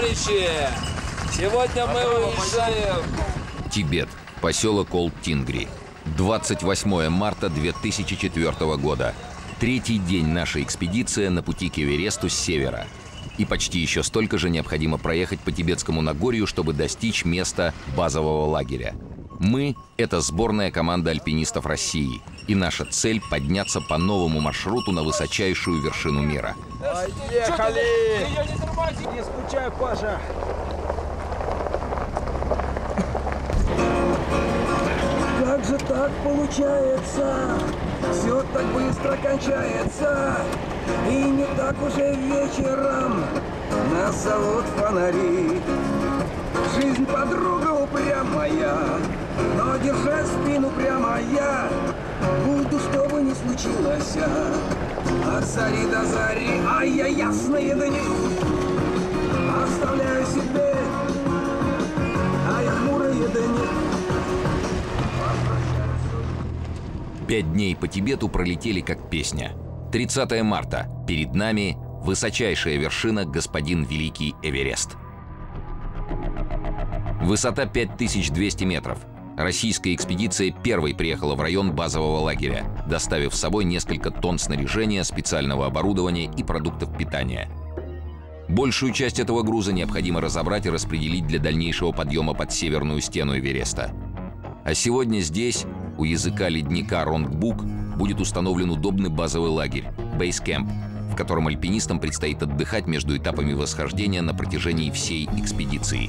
товарищи! Сегодня мы уезжаем. Тибет. Поселок Олд-Тингри. 28 марта 2004 года. Третий день наша экспедиция на пути к Эвересту с севера. И почти еще столько же необходимо проехать по Тибетскому Нагорью, чтобы достичь места базового лагеря. Мы — это сборная команда альпинистов России. И наша цель — подняться по новому маршруту на высочайшую вершину мира. Поехали! Не скучай, Паша! Как же так получается? Все так быстро кончается. И не так уже вечером нас зовут фонари. Жизнь подруга упрямая, но держа спину прямо я буду, что бы ни случилось. От зари до зари, а я ясные дни оставляю себе, а я хмурые дни. 5 дней по Тибету пролетели как песня. 30 марта. Перед нами высочайшая вершина, господин Великий Эверест. Высота 5200 метров. Российская экспедиция первой приехала в район базового лагеря, доставив с собой несколько тонн снаряжения, специального оборудования и продуктов питания. Большую часть этого груза необходимо разобрать и распределить для дальнейшего подъема под северную стену Эвереста. А сегодня здесь, у языка ледника Ронгбук, будет установлен удобный базовый лагерь – бейскэмп, в котором альпинистам предстоит отдыхать между этапами восхождения на протяжении всей экспедиции.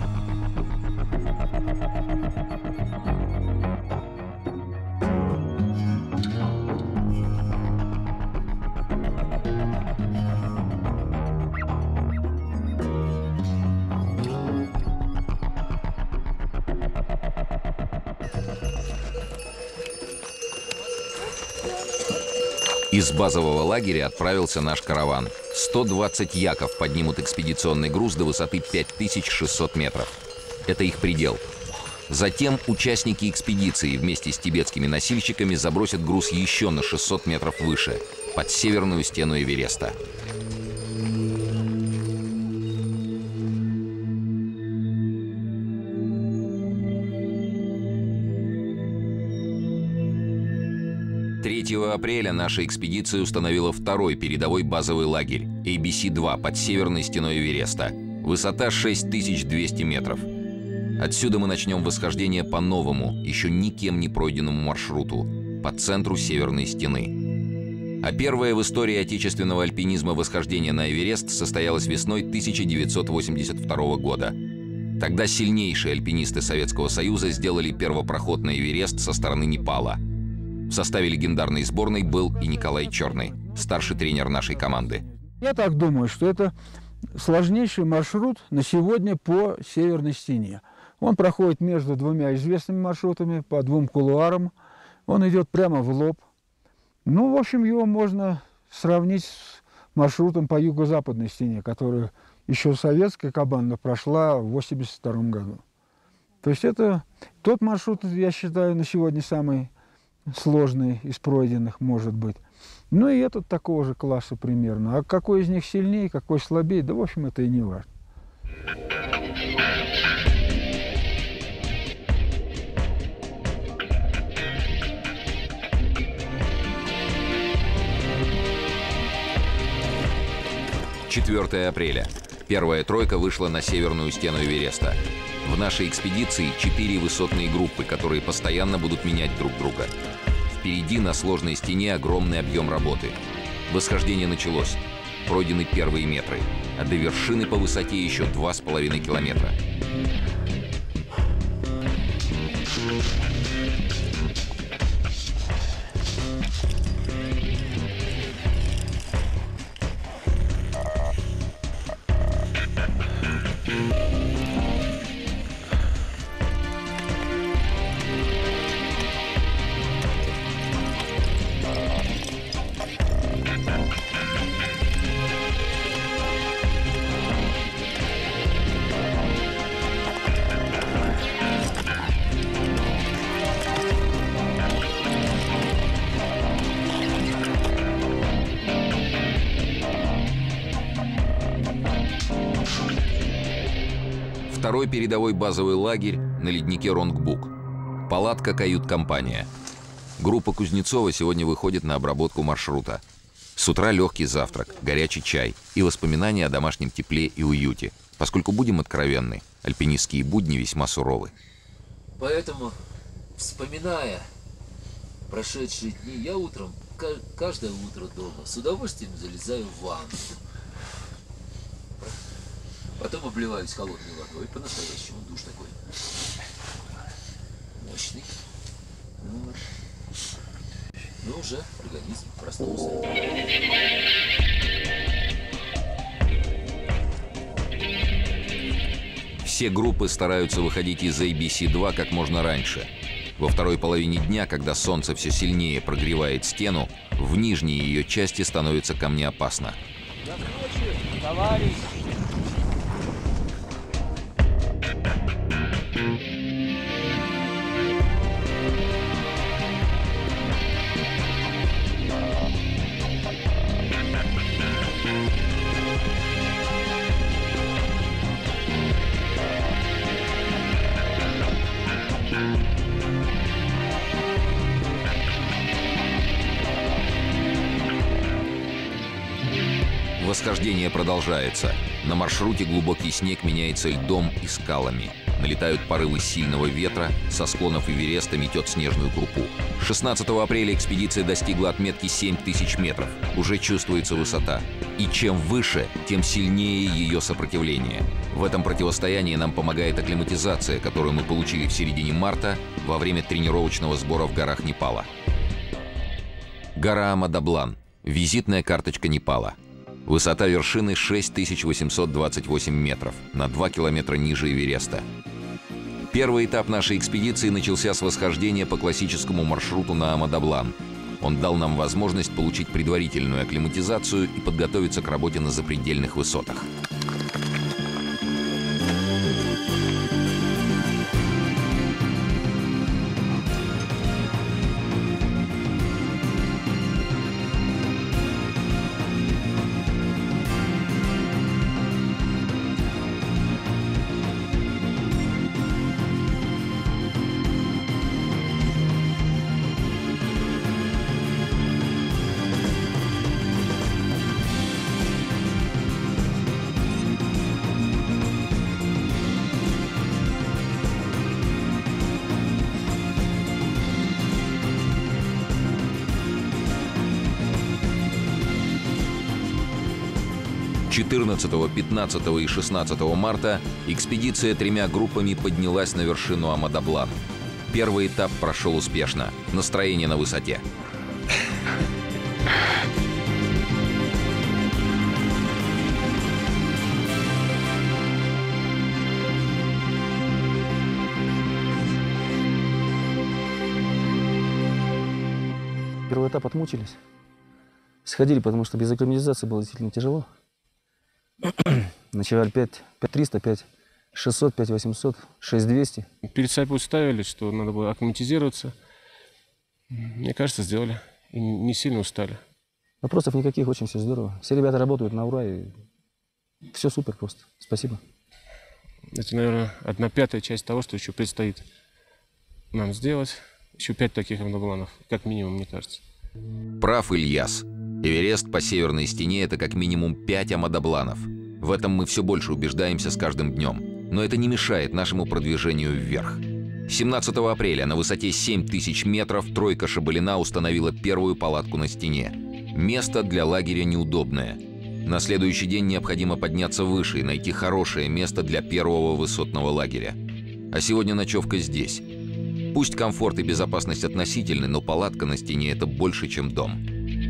Из базового лагеря отправился наш караван. 120 яков поднимут экспедиционный груз до высоты 5600 метров. Это их предел. Затем участники экспедиции вместе с тибетскими носильщиками забросят груз еще на 600 метров выше, под северную стену Эвереста. Апреля наша экспедиция установила второй передовой базовый лагерь ABC-2 под северной стеной Эвереста. Высота 6200 метров. Отсюда мы начнем восхождение по новому, еще никем не пройденному маршруту, по центру северной стены. А первое в истории отечественного альпинизма восхождение на Эверест состоялось весной 1982 года. Тогда сильнейшие альпинисты Советского Союза сделали первопроход на Эверест со стороны Непала. В составе легендарной сборной был и Николай Черный, старший тренер нашей команды. Я так думаю, что это сложнейший маршрут на сегодня по северной стене. Он проходит между двумя известными маршрутами, по двум кулуарам. Он идет прямо в лоб. Ну, в общем, его можно сравнить с маршрутом по юго-западной стене, которую еще советская команда прошла в 1982 году. То есть это тот маршрут, я считаю, на сегодня самый сложный из пройденных, может быть. Ну и этот такого же класса примерно. А какой из них сильнее, какой слабее, да, в общем, это и не важно. «4 апреля. Первая тройка вышла на северную стену Эвереста. В нашей экспедиции 4 высотные группы, которые постоянно будут менять друг друга. Впереди на сложной стене огромный объем работы. Восхождение началось. Пройдены первые метры, а до вершины по высоте еще 2,5 километра. Второй передовой базовый лагерь на леднике Ронгбук. Палатка, кают-компания. Группа Кузнецова сегодня выходит на обработку маршрута. С утра легкий завтрак, горячий чай и воспоминания о домашнем тепле и уюте. Поскольку, будем откровенны, альпинистские будни весьма суровы. Поэтому, вспоминая прошедшие дни, я утром, каждое утро дома, с удовольствием залезаю в ванну. Потом обливаюсь холодной водой, по-настоящему душ такой мощный. Ну, уже организм проснулся. Все группы стараются выходить из ABC-2 как можно раньше. Во второй половине дня, когда солнце все сильнее прогревает стену, в нижней ее части становится камнеопасно. Товарищ! Восхождение продолжается. На маршруте глубокий снег меняется льдом и скалами. Налетают порывы сильного ветра, со склонов Эвереста метет снежную крупу. 16 апреля экспедиция достигла отметки 7000 метров. Уже чувствуется высота. И чем выше, тем сильнее ее сопротивление. В этом противостоянии нам помогает акклиматизация, которую мы получили в середине марта во время тренировочного сбора в горах Непала. Гора Амадаблан. Визитная карточка Непала. Высота вершины 6828 метров, на 2 километра ниже Эвереста. Первый этап нашей экспедиции начался с восхождения по классическому маршруту на Амадаблан. Он дал нам возможность получить предварительную акклиматизацию и подготовиться к работе на запредельных высотах. «14, 15 и 16 марта экспедиция 3 группами поднялась на вершину Амадаблан. Первый этап прошел успешно. Настроение на высоте. Первый этап отмучились. Сходили, потому что без акклиматизации было действительно тяжело. Ночевали 5300, 5600, 5800, 6200. Перед собой ставили, что надо было акклиматизироваться. Мне кажется, сделали. И не сильно устали. Вопросов никаких, очень все здорово. Все ребята работают на ура, и все супер просто. Спасибо. Это, наверное, 1/5 часть того, что еще предстоит нам сделать. Еще 5 таких амадабланов, как минимум, мне кажется. Прав Ильяс. Эверест по северной стене – это как минимум 5 амадабланов. В этом мы все больше убеждаемся с каждым днем. Но это не мешает нашему продвижению вверх. 17 апреля на высоте 7000 метров тройка Шабалина установила первую палатку на стене. Место для лагеря неудобное. На следующий день необходимо подняться выше и найти хорошее место для первого высотного лагеря. А сегодня ночевка здесь. Пусть комфорт и безопасность относительны, но палатка на стене – это больше, чем дом.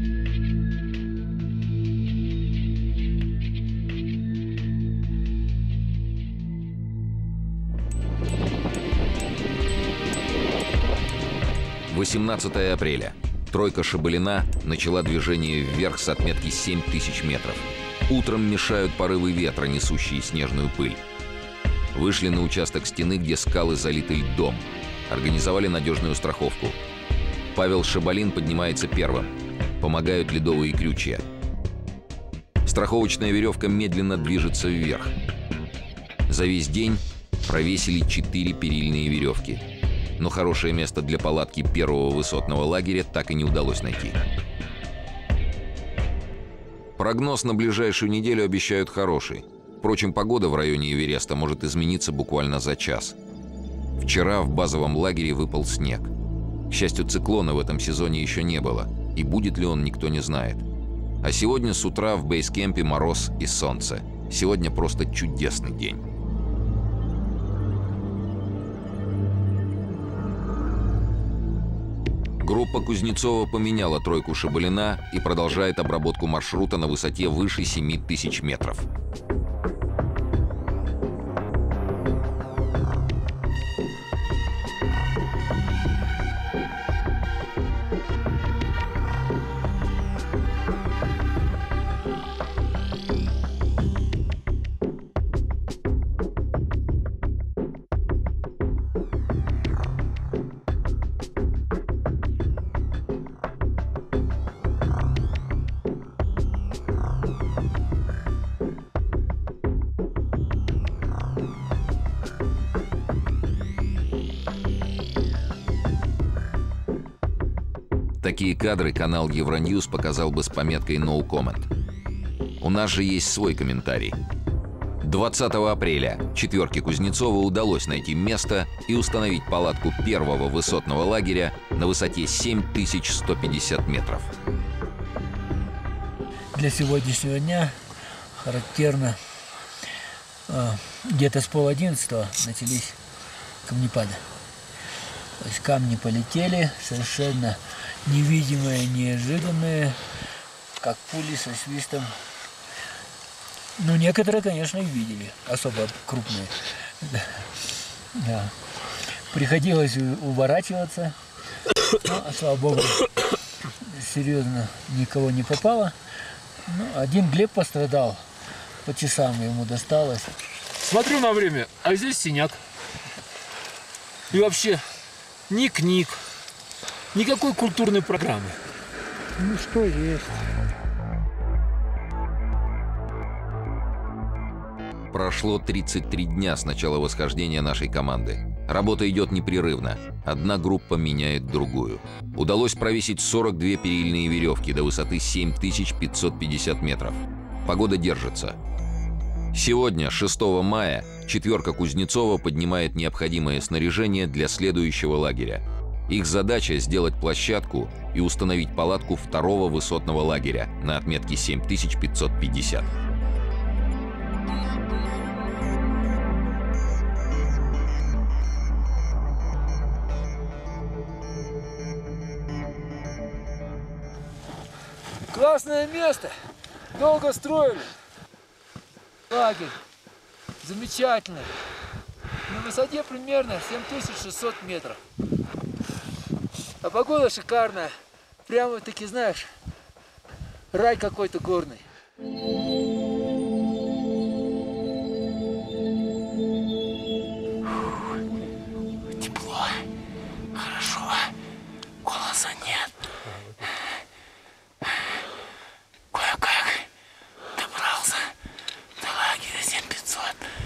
– 18 апреля. Тройка Шабалина начала движение вверх с отметки 7000 метров. Утром мешают порывы ветра, несущие снежную пыль. Вышли на участок стены, где скалы залиты льдом. Организовали надежную страховку. Павел Шабалин поднимается первым. Помогают ледовые крючья. Страховочная веревка медленно движется вверх. За весь день провесили 4 перильные веревки. Но хорошее место для палатки первого высотного лагеря так и не удалось найти. Прогноз на ближайшую неделю обещают хороший. Впрочем, погода в районе Эвереста может измениться буквально за час. Вчера в базовом лагере выпал снег. К счастью, циклона в этом сезоне еще не было, и будет ли он, никто не знает. А сегодня с утра в бейскемпе мороз и солнце. Сегодня просто чудесный день. Группа Кузнецова поменяла тройку Шабалина и продолжает обработку маршрута на высоте выше 7000 метров. Такие кадры канал Евроньюз показал бы с пометкой «No comment». У нас же есть свой комментарий. 20 апреля четверке Кузнецова удалось найти место и установить палатку первого высотного лагеря на высоте 7150 метров. Для сегодняшнего дня характерно, где-то с 10:30 начались камнепады. То есть камни полетели совершенно невидимые, неожиданные, как пули со свистом. Ну, некоторые, конечно, и видели, особо крупные. Да. Приходилось уворачиваться, но, слава богу, серьезно никого не попало. Ну, один Глеб пострадал, по часам ему досталось. Смотрю на время, а здесь синяк. И вообще ни книг, никакой культурной программы. Ну что есть. Прошло 33 дня с начала восхождения нашей команды. Работа идет непрерывно. Одна группа меняет другую. Удалось провесить 42 перильные веревки до высоты 7550 метров. Погода держится. Сегодня, 6 мая, четверка Кузнецова поднимает необходимое снаряжение для следующего лагеря. Их задача — сделать площадку и установить палатку второго высотного лагеря на отметке 7550. Классное место. Долго строили. Лагерь. Замечательно. На высоте примерно 7600 метров. А погода шикарная. Прямо таки, знаешь, рай какой-то горный. Тепло, хорошо, голоса нет. Кое-как добрался до лагеря 7500.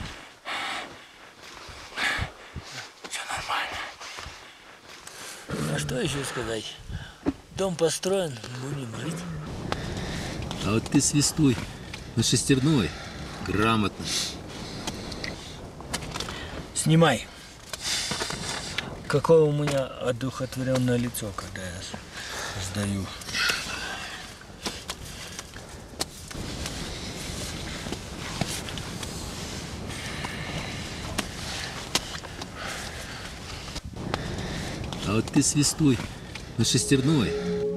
Все нормально. А что еще сказать? Дом построен, будем жить. А вот ты свистуй на шестерной. Грамотно. Снимай. Какое у меня одухотворенное лицо, когда я сдаю. А вот ты свистуй на шестерной.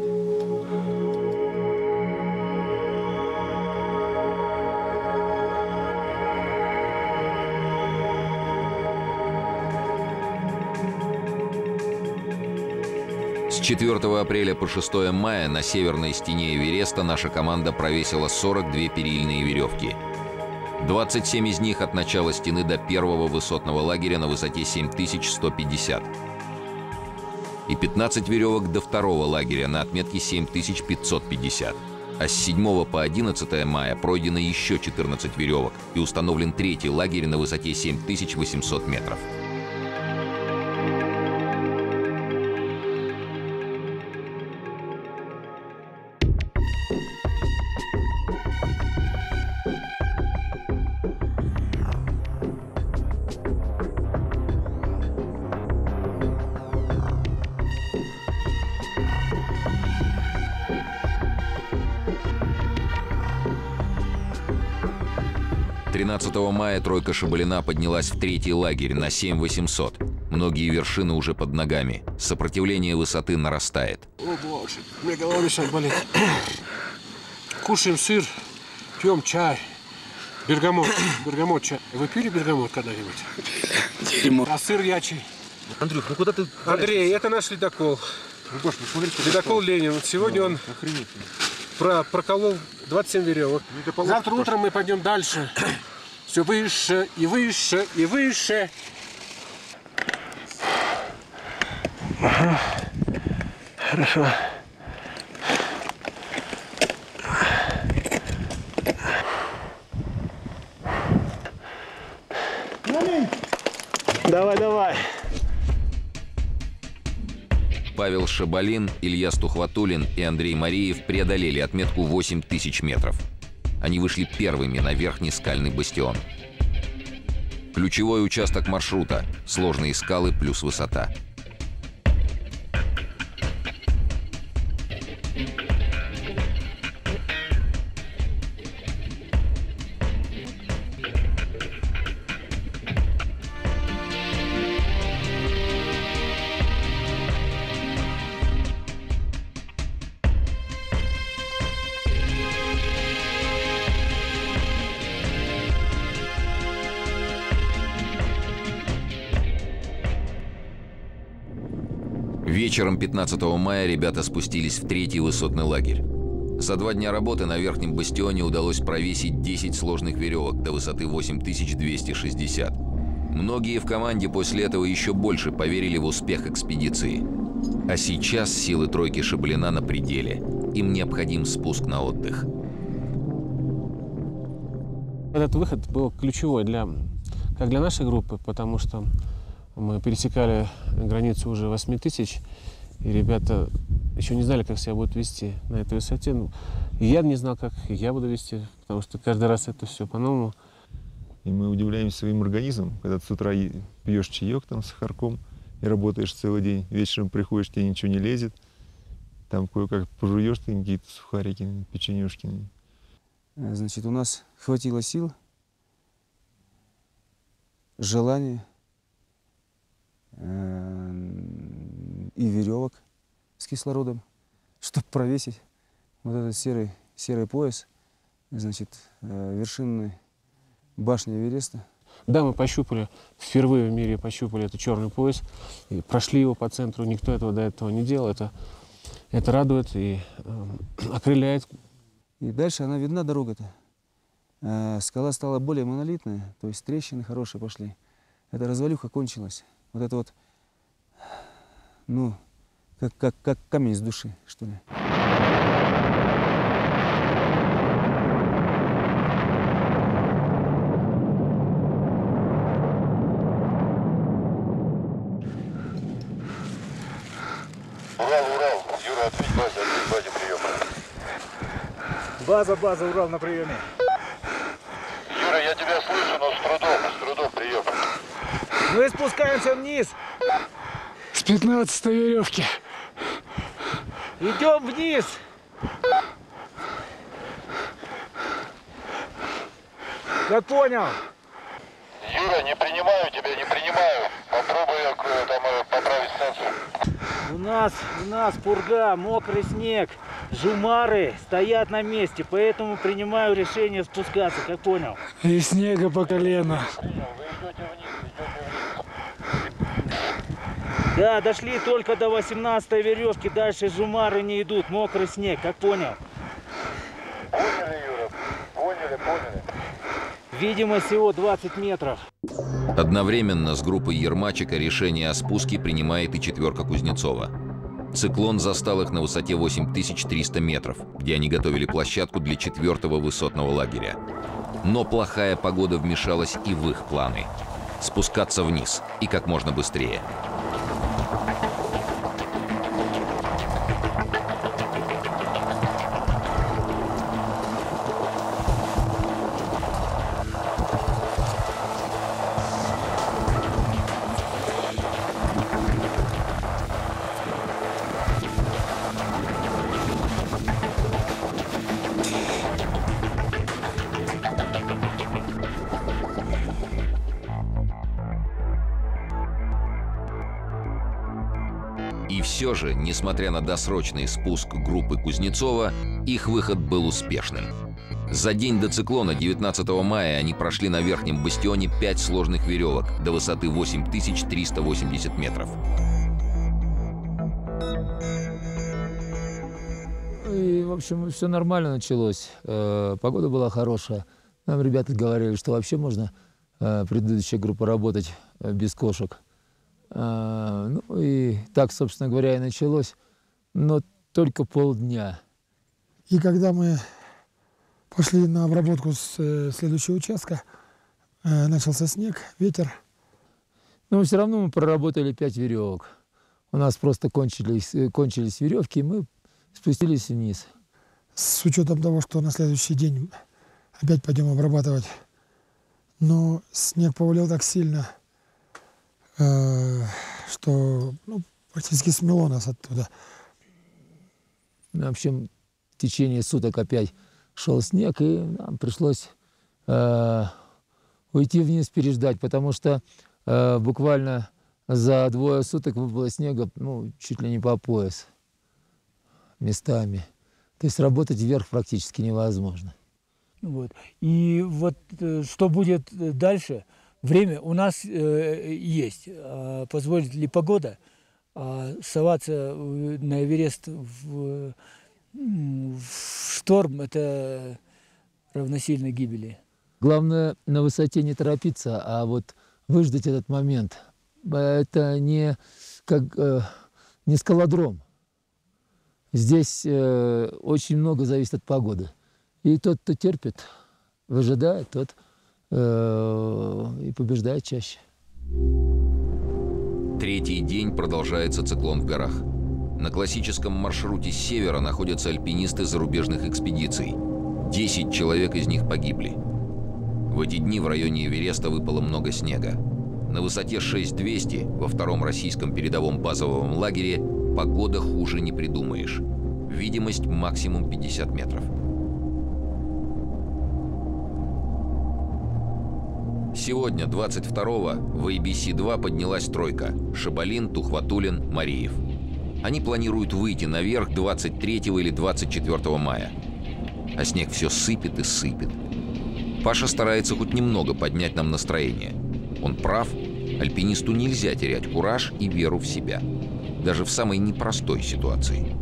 С 4 апреля по 6 мая на северной стене Эвереста наша команда провесила 42 перильные веревки. 27 из них от начала стены до первого высотного лагеря на высоте 7150. И 15 веревок до второго лагеря на отметке 7550. А с 7 по 11 мая пройдено еще 14 веревок и установлен третий лагерь на высоте 7800 метров. Мая тройка Шабалина поднялась в третий лагерь на 7800. Многие вершины уже под ногами. Сопротивление высоты нарастает. О боже, мне голова сейчас болит. Кушаем сыр, пьем чай. Бергамот чай. Вы пили бергамот когда-нибудь? Дерьмо. А сыр ячий? Андрюх, ну куда ты... Андрей, это наш ледокол. Ледокол Ленин. Сегодня он проколол 27 веревок. Завтра утром мы пойдем дальше. Все выше и выше и выше. Ага. Хорошо. Давай, давай. Павел Шабалин, Илья Стухватулин и Андрей Мариев преодолели отметку 8000 метров. Они вышли первыми на верхний скальный бастион. Ключевой участок маршрута – сложные скалы плюс высота. Вечером 15 мая ребята спустились в третий высотный лагерь. За 2 дня работы на верхнем бастионе удалось провесить 10 сложных веревок до высоты 8260. Многие в команде после этого еще больше поверили в успех экспедиции. А сейчас силы тройки Шабалина на пределе. Им необходим спуск на отдых. Этот выход был ключевой как для нашей группы, потому что мы пересекали границу уже 8000, и ребята еще не знали, как себя будут вести на этой высоте. И я не знал, как я буду вести, потому что каждый раз это все по-новому. И мы удивляемся своим организмом, когда ты с утра пьешь чаек там с сахарком и работаешь целый день, вечером приходишь, тебе ничего не лезет, там кое-как пожуешь ты какие-то сухарики, печенюшки. Значит, у нас хватило сил, желания и веревок с кислородом, чтобы провесить вот этот серый пояс, значит, вершинной башни Эвереста. Да, мы пощупали, впервые в мире пощупали этот черный пояс, и прошли его по центру, никто этого до этого не делал, это радует и окрыляет. И дальше она видна, дорога-то. Скала стала более монолитная, то есть трещины хорошие пошли. Эта развалюха кончилась. Вот это вот, ну, как камень с души, что ли. Урал, Юра, ответь базе, прием. База, Урал на приеме. Юра, я тебя слышу, но с трудом прием. Мы спускаемся вниз. С 15-й веревки. Идем вниз. Как понял? Юра, не принимаю тебя, не принимаю. Попробуй там поправить станцию. У нас пурга, мокрый снег. Жумары стоят на месте, поэтому принимаю решение спускаться, как понял? И снега по колено. Да, дошли только до 18-й веревки, дальше жумары не идут, мокрый снег, как понял? Поняли, Юра, поняли. Видимо, всего 20 метров. Одновременно с группой Ермачика решение о спуске принимает и четверка Кузнецова. Циклон застал их на высоте 8300 метров, где они готовили площадку для 4-го высотного лагеря. Но плохая погода вмешалась и в их планы. Спускаться вниз и как можно быстрее. И все же, несмотря на досрочный спуск группы Кузнецова, их выход был успешным. За день до циклона, 19 мая, они прошли на верхнем бастионе 5 сложных веревок до высоты 8380 метров. И, в общем, все нормально началось. Погода была хорошая. Нам ребята говорили, что вообще можно предыдущая группа работать без кошек. Ну и так, собственно говоря, и началось, но только полдня. И когда мы пошли на обработку с следующего участка, начался снег, ветер. Но все равно мы проработали 5 веревок. У нас просто кончились веревки, и мы спустились вниз. С учетом того, что на следующий день опять пойдем обрабатывать, но снег повалил так сильно, что практически смело нас оттуда. В общем, в течение суток опять шел снег, и нам пришлось уйти вниз, переждать, потому что буквально за 2 суток выпало снега чуть ли не по пояс местами. То есть работать вверх практически невозможно. Вот. И вот что будет дальше? Время у нас есть. Позволит ли погода соваться на Эверест в шторм? Это равносильно гибели. Главное на высоте не торопиться, а вот выждать этот момент. Это не скалодром. Здесь очень много зависит от погоды. И тот, кто терпит, выжидает, тот и побеждает чаще. 3-й день продолжается циклон в горах. На классическом маршруте с севера находятся альпинисты зарубежных экспедиций. 10 человек из них погибли. В эти дни в районе Эвереста выпало много снега. На высоте 6200 во 2-м российском передовом базовом лагере погода хуже не придумаешь. Видимость максимум 50 метров. Сегодня, 22-го, в ABC-2 поднялась тройка – Шабалин, Тухватуллин, Мареев. Они планируют выйти наверх 23 или 24 мая. А снег все сыпет и сыпет. Паша старается хоть немного поднять нам настроение. Он прав, альпинисту нельзя терять кураж и веру в себя. Даже в самой непростой ситуации.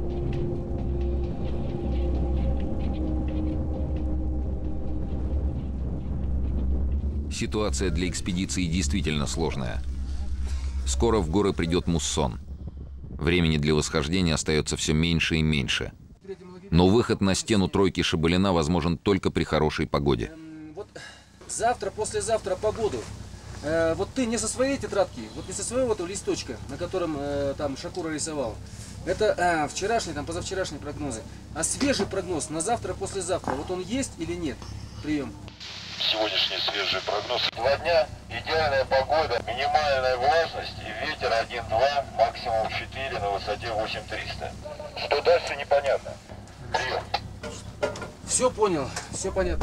Ситуация для экспедиции действительно сложная. Скоро в горы придет муссон. Времени для восхождения остается все меньше и меньше. Но выход на стену тройки Шабалина возможен только при хорошей погоде. Вот завтра, послезавтра погоду. Вот ты не со своей тетрадки, вот не со своего этого листочка, на котором там Шакура рисовал. Это вчерашний, там позавчерашние прогнозы. А свежий прогноз на завтра, послезавтра, вот он есть или нет? Прием. Сегодняшний свежий прогноз. 2 дня, идеальная погода, минимальная влажность и ветер 1-2, максимум 4 на высоте 8300. Что дальше, непонятно. Прием. Все понял, все понятно.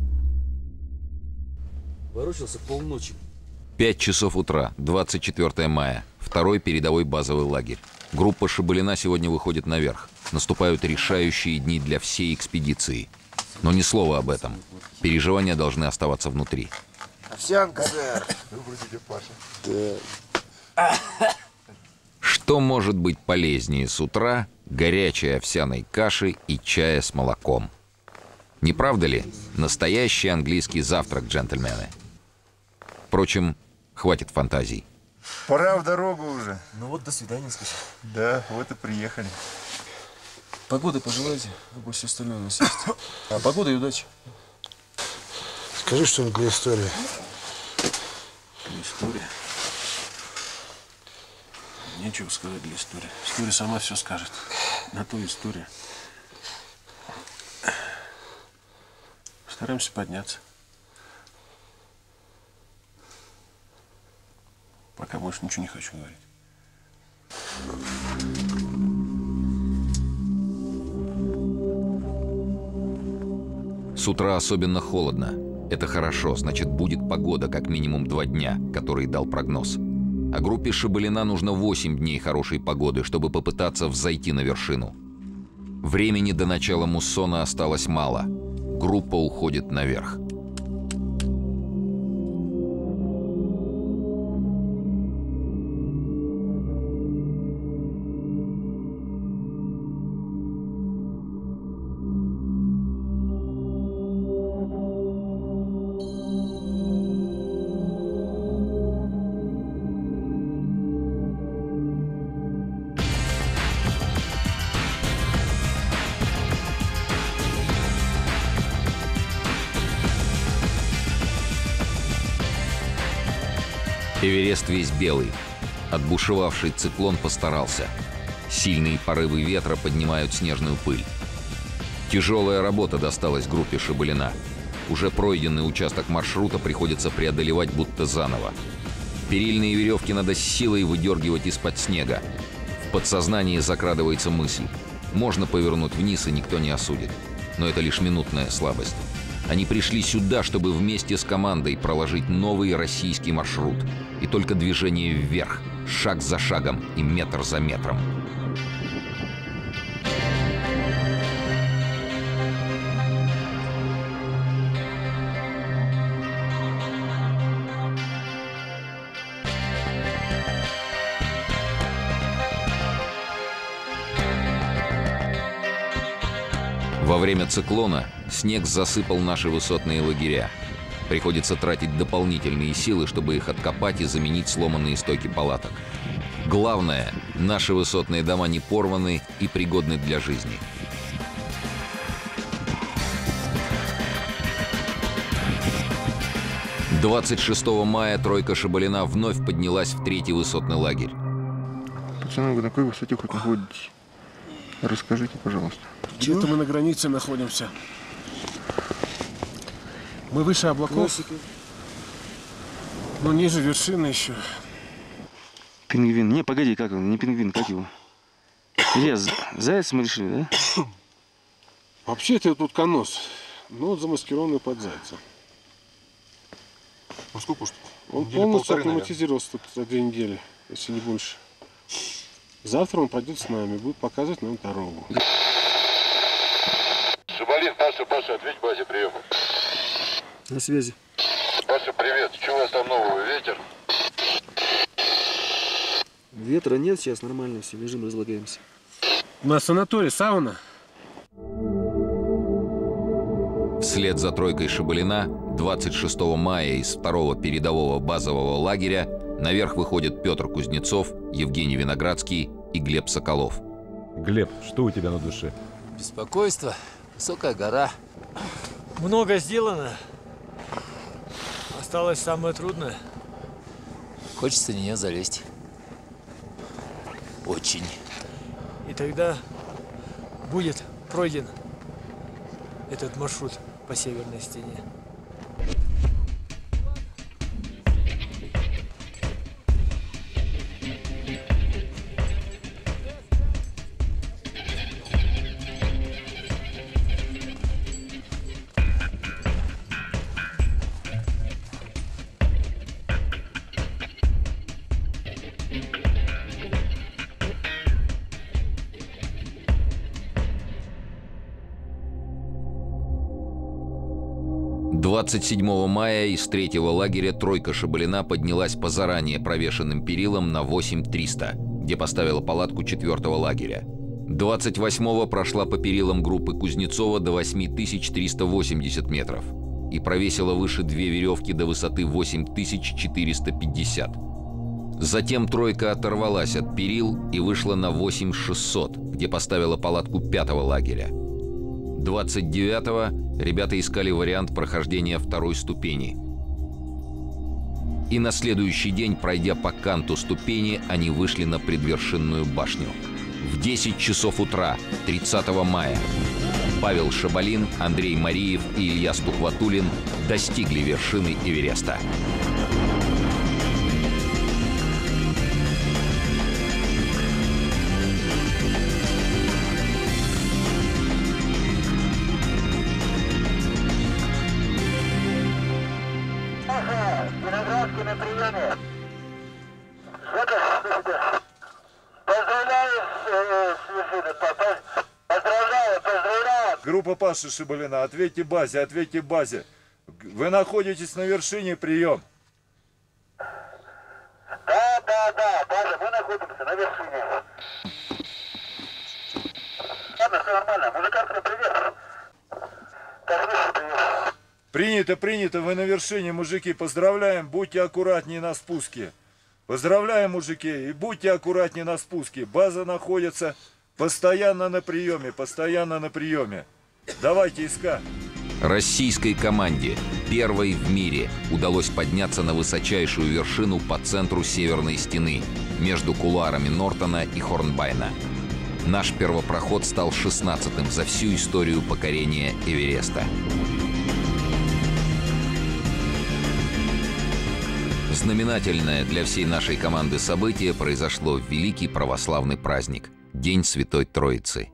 Ворочался полночи. 5 часов утра, 24 мая, 2-й передовой базовый лагерь. Группа Шабалина сегодня выходит наверх. Наступают решающие дни для всей экспедиции. Но ни слова об этом. Переживания должны оставаться внутри. Овсянка, сэр. Добрый день, Паша. Что может быть полезнее с утра горячей овсяной каши и чая с молоком? Не правда ли? Настоящий английский завтрак, джентльмены. Впрочем, хватит фантазий. Пора в дорогу уже. Ну вот, до свидания, скажи. Да, вот и приехали. Погоды пожелайте, а все остальное у нас есть. А погода и удачи. Скажи что-нибудь для истории. История. Нечего сказать для истории. История сама все скажет. На то история. Стараемся подняться. Пока больше ничего не хочу говорить. С утра особенно холодно. Это хорошо, значит, будет погода как минимум 2 дня, который дал прогноз. А группе Шабалина нужно 8 дней хорошей погоды, чтобы попытаться взойти на вершину. Времени до начала муссона осталось мало. Группа уходит наверх. Эверест весь белый. Отбушевавший циклон постарался. Сильные порывы ветра поднимают снежную пыль. Тяжелая работа досталась группе Шабалина. Уже пройденный участок маршрута приходится преодолевать будто заново. Перильные веревки надо с силой выдергивать из-под снега. В подсознании закрадывается мысль. Можно повернуть вниз, и никто не осудит. Но это лишь минутная слабость. Они пришли сюда, чтобы вместе с командой проложить новый российский маршрут. И только движение вверх, шаг за шагом и метр за метром. Во время циклона снег засыпал наши высотные лагеря. Приходится тратить дополнительные силы, чтобы их откопать и заменить сломанные стойки палаток. Главное, наши высотные дома не порваны и пригодны для жизни. — 26 мая тройка Шабалина вновь поднялась в 3-й высотный лагерь. Пацаны, вы на какой высоте хоть находитесь? Расскажите, пожалуйста. Где-то мы на границе находимся. Мы выше облаков, но ниже вершины еще. Пингвин. Не, погоди, как он? Не пингвин, как его? Илья, заяц мы решили, да? Вообще-то это утконос, но замаскированный под зайца. Ну сколько уж? Он полностью акклиматизировался тут за 2 недели, если не больше. Завтра он пойдет с нами, будет показывать нам дорогу. Шабалин, Паша, ответь базе, прием. На связи. Паша, привет. Что у вас там нового? Ветер? Ветра нет, сейчас нормально все, лежим, разлагаемся. У нас санаторий, сауна. Вслед за тройкой Шабалина 26 мая из 2-го передового базового лагеря наверх выходят Петр Кузнецов, Евгений Виноградский и Глеб Соколов. Глеб, что у тебя на душе? Беспокойство, высокая гора. Много сделано. Осталось самое трудное. Хочется на нее залезть. Очень. И тогда будет пройден этот маршрут по северной стене. — 27 мая из 3-го лагеря тройка Шабалина поднялась по заранее провешенным перилам на 8300, где поставила палатку 4-го лагеря. 28-го прошла по перилам группы Кузнецова до 8380 метров и провесила выше 2 веревки до высоты 8450. Затем тройка оторвалась от перил и вышла на 8600, где поставила палатку 5-го лагеря. 29-го ребята искали вариант прохождения 2-й ступени. И на следующий день, пройдя по канту ступени, они вышли на предвершинную башню. В 10 часов утра 30 мая Павел Шабалин, Андрей Мариев и Илья Стухватулин достигли вершины Эвереста. Виноградский на приеме. Поздравляю с вершиной, папа. Поздравляю. Группа Паши Шабалина, ответьте базе, ответьте базе. Вы находитесь на вершине, прием. Да, база, мы находимся на вершине. Ладно, все нормально, музыкантам привет. Принято, принято, вы на вершине, мужики, поздравляем, будьте аккуратнее на спуске. Поздравляем, мужики, и будьте аккуратнее на спуске. База находится постоянно на приеме, постоянно на приеме. Давайте искать. Российской команде, первой в мире, удалось подняться на высочайшую вершину по центру Северной стены, между кулуарами Нортона и Хорнбайна. Наш первопроход стал 16-м за всю историю покорения Эвереста. Знаменательное для всей нашей команды событие произошло в великий православный праздник – День Святой Троицы.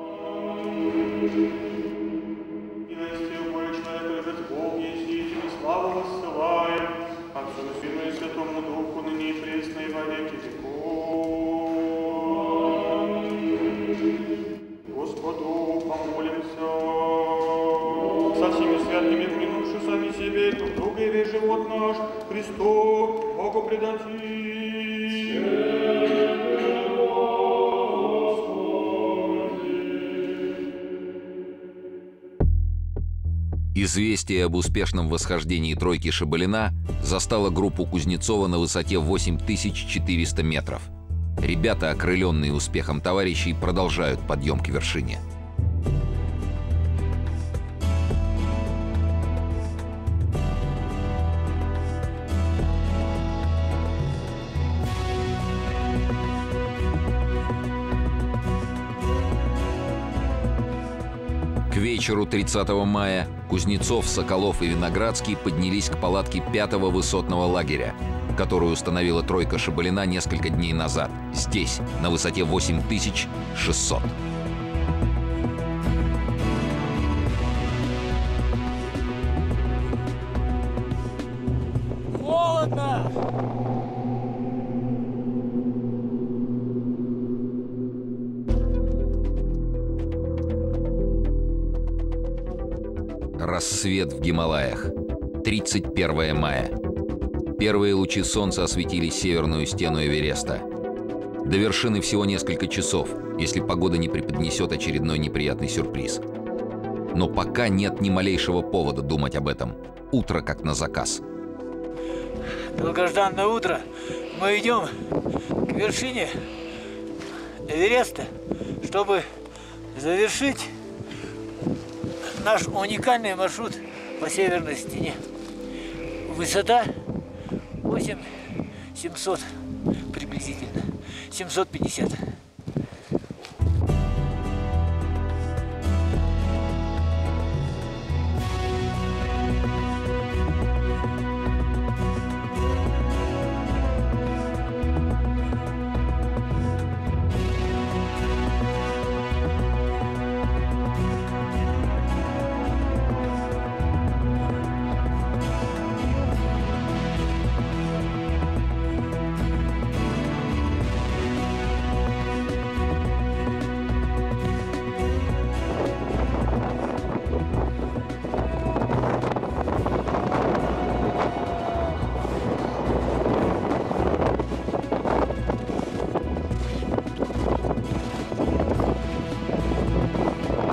Живот наш, Христу, Богу предадим. Известие об успешном восхождении тройки Шабалина застало группу Кузнецова на высоте 8400 метров. Ребята, окрыленные успехом товарищей, продолжают подъем к вершине. К вечеру 30 мая Кузнецов, Соколов и Виноградский поднялись к палатке 5-го высотного лагеря, которую установила тройка Шабалина несколько дней назад, здесь, на высоте 8600. Холодно! Рассвет в Гималаях. 31 мая. Первые лучи солнца осветили северную стену Эвереста. До вершины всего несколько часов, если погода не преподнесет очередной неприятный сюрприз. Но пока нет ни малейшего повода думать об этом. Утро как на заказ. Долгожданное утро. Мы идем к вершине Эвереста, чтобы завершить наш уникальный маршрут по северной стене. Высота 8700 приблизительно, 750.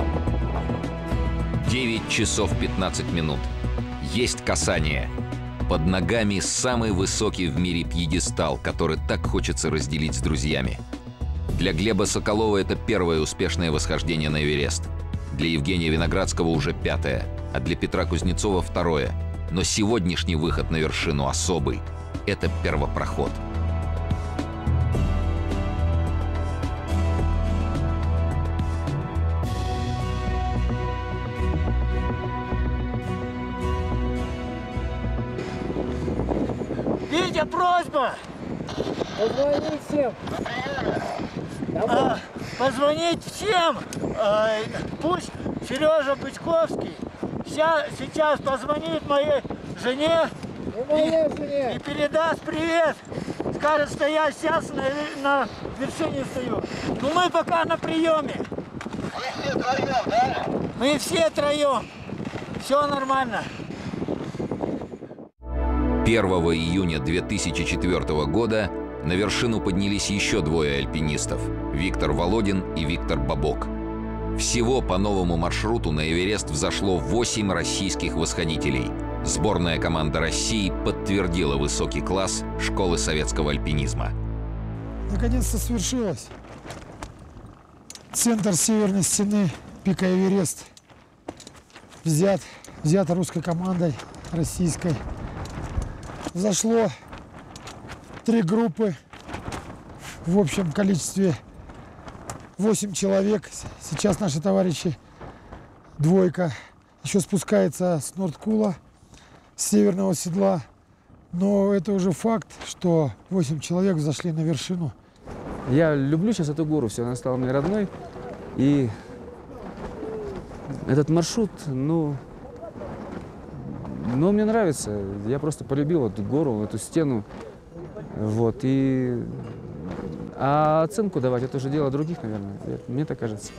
Часов 15 минут. Есть касание. Под ногами самый высокий в мире пьедестал, который так хочется разделить с друзьями. Для Глеба Соколова это первое успешное восхождение на Эверест. Для Евгения Виноградского уже 5-е, а для Петра Кузнецова 2-е. Но сегодняшний выход на вершину особый. Это первопроход. Витя, просьба! Позвонить всем! Позвонить всем! Пусть Сережа Бычковский сейчас позвонит моей жене и передаст привет. Скажет, что я сейчас на вершине стою. Но мы пока на приеме. Вы все троем, да? Мы все троем. Все нормально. 1 июня 2004 года на вершину поднялись еще 2 альпинистов – Виктор Володин и Виктор Бабок. Всего по новому маршруту на Эверест взошло 8 российских восходителей. Сборная команда России подтвердила высокий класс школы советского альпинизма. Наконец-то свершилось. Центр северной стены пика Эверест взят русской командой, российской. Взошло 3 группы в общем количестве 8 человек. Сейчас наши товарищи, 2, еще спускается с Нордкула, с северного седла. Но это уже факт, что 8 человек взошли на вершину. Я люблю сейчас эту гору, все, она стала мне родной. И этот маршрут, ну, мне нравится. Я просто полюбил эту гору, эту стену. Вот, а оценку давать — это уже дело других, наверное. Мне так кажется.